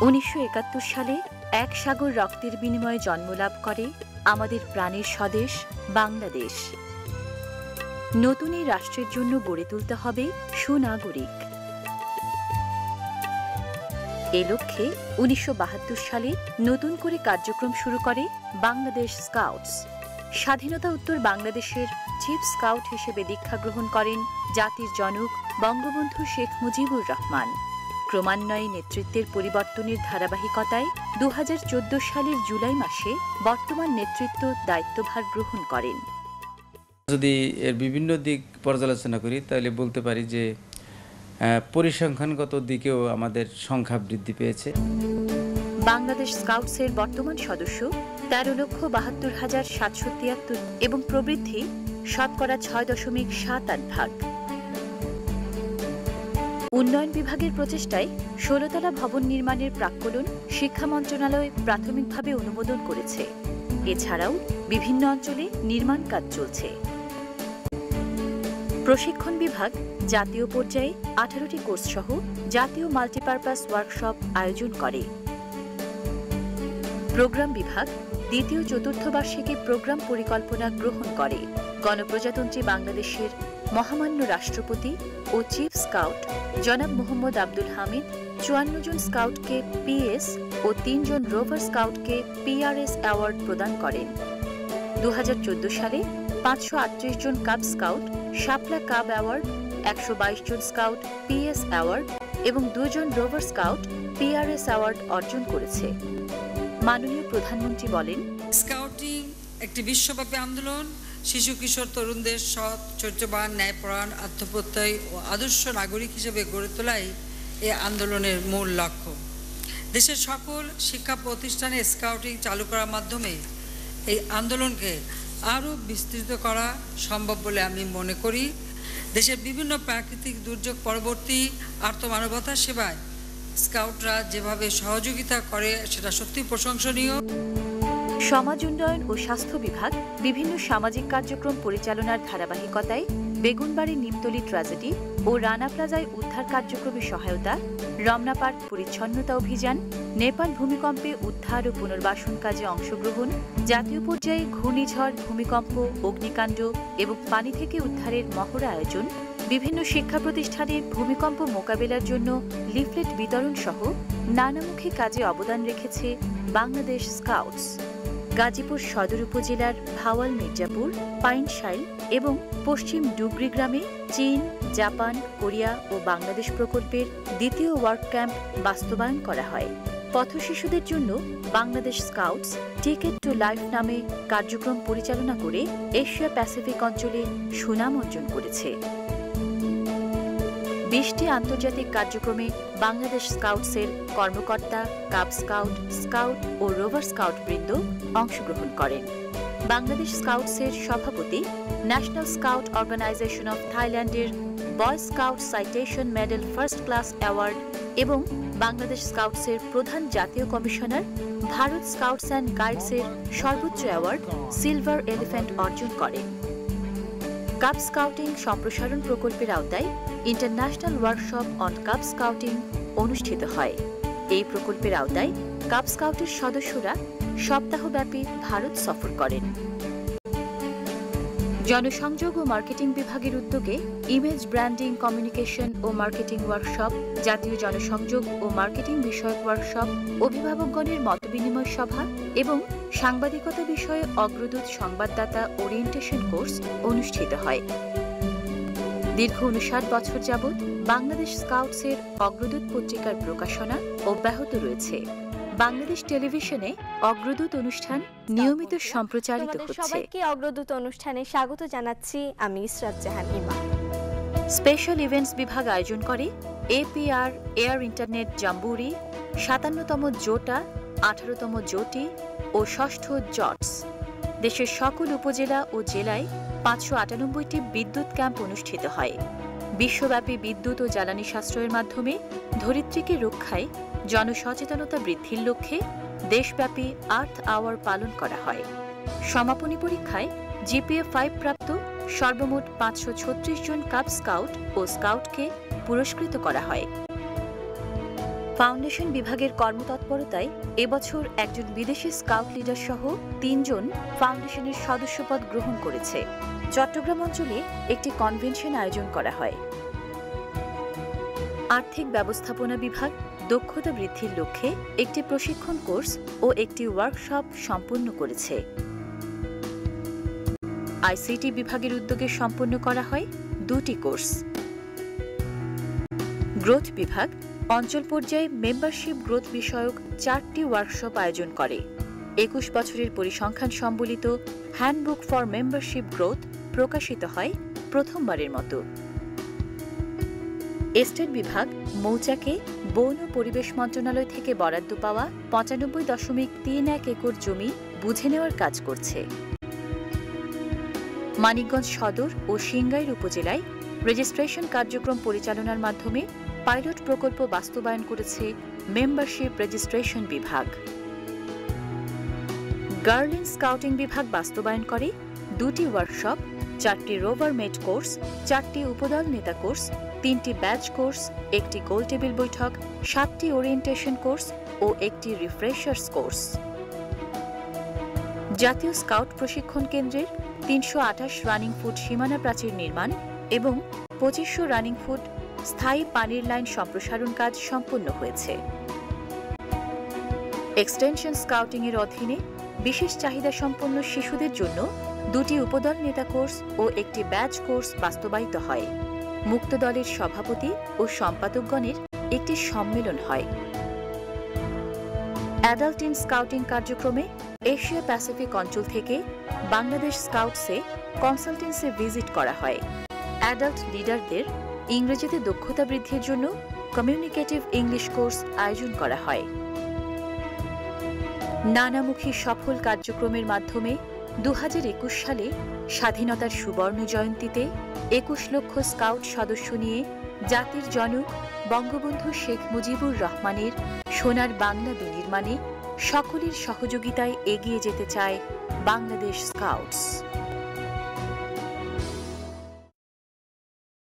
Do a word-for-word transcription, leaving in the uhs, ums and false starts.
উনিশশো একাত্তর সালে এক সাগর রক্তের বিনিময়ে জন্মলাভ করে আমাদের প্রাণের স্বদেশ বাংলাদেশ। নতুন এই রাষ্ট্রের জন্য গড়ে তুলতে হবে সুনাগরিক। এ লক্ষ্যে উনিশশো বাহাত্তর সালে নতুন করে কার্যক্রম শুরু করে বাংলাদেশ স্কাউটস। স্বাধীনতা উত্তর বাংলাদেশের চিফ স্কাউট হিসেবে দীক্ষা গ্রহণ করেন জাতির জনক বঙ্গবন্ধু শেখ মুজিবুর রহমান। ক্রমান্বয়ে নেতৃত্বের পরিবর্তনের ধারাবাহিকতায় দু হাজার চোদ্দ সালের জুলাই মাসে বর্তমান নেতৃত্ব দায়িত্বভার গ্রহণ করেন। যদি এর বিভিন্ন দিক পর্যালোচনা করি তাহলে বলতে পারি যে পরিসংখ্যানগত দিকেও আমাদের সংখ্যা বৃদ্ধি পেয়েছে। বাংলাদেশ স্কাউটসের বর্তমান সদস্য তেরো লক্ষ বাহাত্তর হাজার সাতশো তিয়াত্তর এবং প্রবৃদ্ধি শতকরা ছয় দশমিক সাত আট ভাগ। উন্নয়ন বিভাগের প্রচেষ্টায় ষোলতলা ভবন নির্মাণের প্রাক্কলন শিক্ষা মন্ত্রণালয় প্রাথমিকভাবে অনুমোদন করেছে। এছাড়াও বিভিন্ন অঞ্চলে নির্মাণ কাজ চলছে। প্রশিক্ষণ বিভাগ জাতীয় পর্যায়ে আঠারোটি কোর্স সহ জাতীয় মাল্টিপারপাস ওয়ার্কশপ আয়োজন করে। প্রোগ্রাম বিভাগ দ্বিতীয় চতুর্থ বার্ষিকী প্রোগ্রাম পরিকল্পনা গ্রহণ করে। গণপ্রজাতন্ত্রী বাংলাদেশের মহামান্য রাষ্ট্রপতি ও চিফ স্কাউট জনাব মোহাম্মদ আব্দুল হামিদ চুয়ান্ন জন স্কাউটকে পিএস ও তিনজন রোভার স্কাউটকে পিআরএস অ্যাওয়ার্ড প্রদান করেন। দু হাজার চোদ্দ সালে পাঁচশো আটত্রিশ জন কাব স্কাউট শাপলা কাব অ্যাওয়ার্ড, একশো বাইশ জন স্কাউট পিএস অ্যাওয়ার্ড এবং দুজন রোভার স্কাউট পিআরএস অ্যাওয়ার্ড অর্জন করেছে। মাননীয় প্রধানমন্ত্রী বলেন, স্কাউটিং একটি বিশ্বব্যাপী আন্দোলন। শিশু কিশোর তরুণদের সৎ, চরিত্রবান, ন্যায়পরায়ণ, আত্মপ্রত্যয়ী ও আদর্শ নাগরিক হিসেবে গড়ে তোলাই এই আন্দোলনের মূল লক্ষ্য। দেশের সকল শিক্ষা প্রতিষ্ঠানে স্কাউটিং চালু করার মাধ্যমে এই আন্দোলনকে আরও বিস্তৃত করা সম্ভব বলে আমি মনে করি। দেশের বিভিন্ন প্রাকৃতিক দুর্যোগ পরবর্তী আর্তমানবতা সেবায় স্কাউটরা যেভাবে সহযোগিতা করে সেটা সত্যি প্রশংসনীয়। সমাজ উন্নয়ন ও স্বাস্থ্য বিভাগ বিভিন্ন সামাজিক কার্যক্রম পরিচালনার ধারাবাহিকতায় বেগুনবাড়ি নিমতলী ট্র্যাজেডি ও রানা প্লাজায় উদ্ধার কার্যক্রমে সহায়তা, রমনা পার্ক পরিচ্ছন্নতা অভিযান, নেপাল ভূমিকম্পে উদ্ধার ও পুনর্বাসন কাজে অংশগ্রহণ, জাতীয় পর্যায়ে ঘূর্ণিঝড়, ভূমিকম্প, অগ্নিকাণ্ড এবং পানি থেকে উদ্ধারের মহড়া আয়োজন, বিভিন্ন শিক্ষা প্রতিষ্ঠানে ভূমিকম্প মোকাবেলার জন্য লিফলেট বিতরণ সহ নানামুখী কাজে অবদান রেখেছে বাংলাদেশ স্কাউটস। গাজীপুর সদর উপজেলার ভাওয়াল মির্জাপুর, পাইনশাইল এবং পশ্চিম ডুগরি গ্রামে চীন, জাপান, কোরিয়া ও বাংলাদেশ প্রকল্পের দ্বিতীয় ওয়ার্ক ক্যাম্প বাস্তবায়ন করা হয়। পথশিশুদের জন্য Bangladesh scouts ticket to life নামে কার্যক্রম পরিচালনা করে এশিয়া প্যাসিফিক অঞ্চলে সুনাম অর্জন করেছে। বিশটি আন্তর্জাতিক কার্যক্রমে বাংলাদেশ স্কাউটসের কর্মকর্তা, কাব স্কাউট, স্কাউট ও রোভার স্কাউট বৃন্দ অংশগ্রহণ করেন। বাংলাদেশ স্কাউটসের সভাপতি ন্যাশনাল স্কাউট অর্গানাইজেশন অফ থাইল্যান্ডের boy scout citation medal first class award এবং বাংলাদেশ স্কাউটসের প্রধান জাতীয় কমিশনার ভারত স্কাউটস অ্যান্ড গাইডসের সর্বোচ্চ অ্যাওয়ার্ড সিলভার এলিফ্যান্ট অর্জন করেন। কাব স্কাউটিং সম্প্রসারণ প্রকল্পের আওতায় international workshop on cub scouting অনুষ্ঠিত হয়। এই প্রকল্পের আওতায় কাব স্কাউটের সদস্যরা সপ্তাহব্যাপী ভারত সফর করেন। জনসংযোগ ও মার্কেটিং বিভাগের উদ্যোগে ইমেজ ব্র্যান্ডিং, কমিউনিকেশন ও মার্কেটিং ওয়ার্কশপ, জাতীয় জনসংযোগ ও মার্কেটিং বিষয়ক ওয়ার্কশপ, অভিভাবকগণের মতবিনিময় সভা এবং সাংবাদিকতা বিষয়ে অগ্রদূত সংবাদদাতা ওরিয়েন্টেশন কোর্স অনুষ্ঠিত হয়। দীর্ঘ উনষাট বছর যাবৎ বাংলাদেশ স্কাউটসের অগ্রদূত পত্রিকার প্রকাশনা অব্যাহত রয়েছে। বাংলাদেশ টেলিভিশনে অগ্রদূত অনুষ্ঠান নিয়মিত সম্প্রচারিত হচ্ছে। সবাইকে অগ্রদূত অনুষ্ঠানে স্বাগত জানাচ্ছি আমি ইসরাত জাহান ইমা। স্পেশাল ইভেন্টস বিভাগ আয়োজন করে এপিআর এয়ার ইন্টারনেট জাম্বুরি, সাতান্নতম জোটা, আঠারোতম জোটি ও ষষ্ঠ জটস। দেশের সকল উপজেলা ও জেলায় পাঁচশো আটানব্বইটি বিদ্যুৎ ক্যাম্প অনুষ্ঠিত হয়। বিশ্বব্যাপী বিদ্যুৎ ও জ্বালানি সাশ্রয়ের মাধ্যমে ধরিত্রীকে রক্ষায় জনসচেতনতা বৃদ্ধির লক্ষ্যে দেশব্যাপী আর্থ আওয়ার পালন করা হয়। সমাপনী পরীক্ষায় জিপিএ ফাইভ প্রাপ্ত সর্বমোট পাঁচশো ছত্রিশ জন কাব স্কাউট ও স্কাউটকে পুরস্কৃত করা হয়। ফাউন্ডেশন বিভাগের কর্মতৎপরতায় এবছর একজন বিদেশি স্কাউট লিডার সহ তিনজন ফাউন্ডেশনের সদস্যপদ গ্রহণ করেছে। চট্টগ্রাম অঞ্চলে একটি কনভেনশন আয়োজন করা হয়। আর্থিক ব্যবস্থাপনা বিভাগ দক্ষতা বৃদ্ধির লক্ষ্যে একটি প্রশিক্ষণ কোর্স ও একটি ওয়ার্কশপ সম্পন্ন করেছে। আইসিটি বিভাগের উদ্যোগে সম্পন্ন করা হয় দুটি কোর্স। গ্রোথ বিভাগ অঞ্চল পর্যায়ে মেম্বারশিপ গ্রোথ বিষয়ক চারটি ওয়ার্কশপ আয়োজন করে। একুশ বছরের পরিসংখ্যান সম্বলিত হ্যান্ডবুক ফর মেম্বারশিপ গ্রোথ প্রকাশিত হয় প্রথমবারের মতো। এস্টেট বিভাগ মৌচাকে বন ও পরিবেশ মন্ত্রণালয় থেকে বরাদ্দ পাওয়া পঁচানব্বই দশমিক তিন এক একর জমি বুঝে নেওয়ার কাজ করছে। মানিকগঞ্জ সদর ও সিংগাইর উপজেলায় রেজিস্ট্রেশন কার্যক্রম পরিচালনার মাধ্যমে পাইলট প্রকল্প বাস্তবায়ন করেছে মেম্বারশিপ রেজিস্ট্রেশন বিভাগ। গার্লিন স্কাউটিং বিভাগ বাস্তবায়ন করে দুটি ওয়ার্কশপ, চারটি রোভার মেট কোর্স, চারটি উপদল নেতা কোর্স, তিনটি ব্যাচ কোর্স, একটি গোল টেবিল বৈঠক, সাতটি ওরিয়েন্টেশন কোর্স ও একটি রিফ্রেশার্স কোর্স। জাতীয় স্কাউট প্রশিক্ষণ কেন্দ্রের তিনশো আঠাশ রানিং ফুট সীমানা প্রাচীর নির্মাণ এবং পঁচিশশো রানিং ফুট স্থায়ী পানির লাইন সম্প্রসারণ কাজ সম্পন্ন হয়েছে। এক্সটেনশন স্কাউটিং এর অধীনে বিশেষ চাহিদা সম্পন্ন শিশুদের জন্য দুটি উপদল নেতা কোর্স ও একটি ব্যাচ কোর্স বাস্তবায়িত হয়। মুক্ত দলের সভাপতি ও সম্পাদকগণের একটি সম্মেলন হয়। অ্যাডাল্ট ইন স্কাউটিং কার্যক্রমে এশিয়া প্যাসিফিক অঞ্চল থেকে বাংলাদেশ স্কাউটসে কনসালটেন্সি ভিজিট করা হয়। অ্যাডাল্ট লিডারদের ইংরেজিতে দক্ষতা বৃদ্ধির জন্য কমিউনিকেটিভ ইংলিশ কোর্স আয়োজন করা হয়। নানামুখী সফল কার্যক্রমের মাধ্যমে দু হাজার একুশ সালে স্বাধীনতার সুবর্ণ জয়ন্তীতে একুশ লক্ষ স্কাউট সদস্য নিয়ে জাতির জনক বঙ্গবন্ধু শেখ মুজিবুর রহমানের সোনার বাংলা বিনির্মাণে সকলের সহযোগিতায় এগিয়ে যেতে চায় বাংলাদেশ স্কাউটস।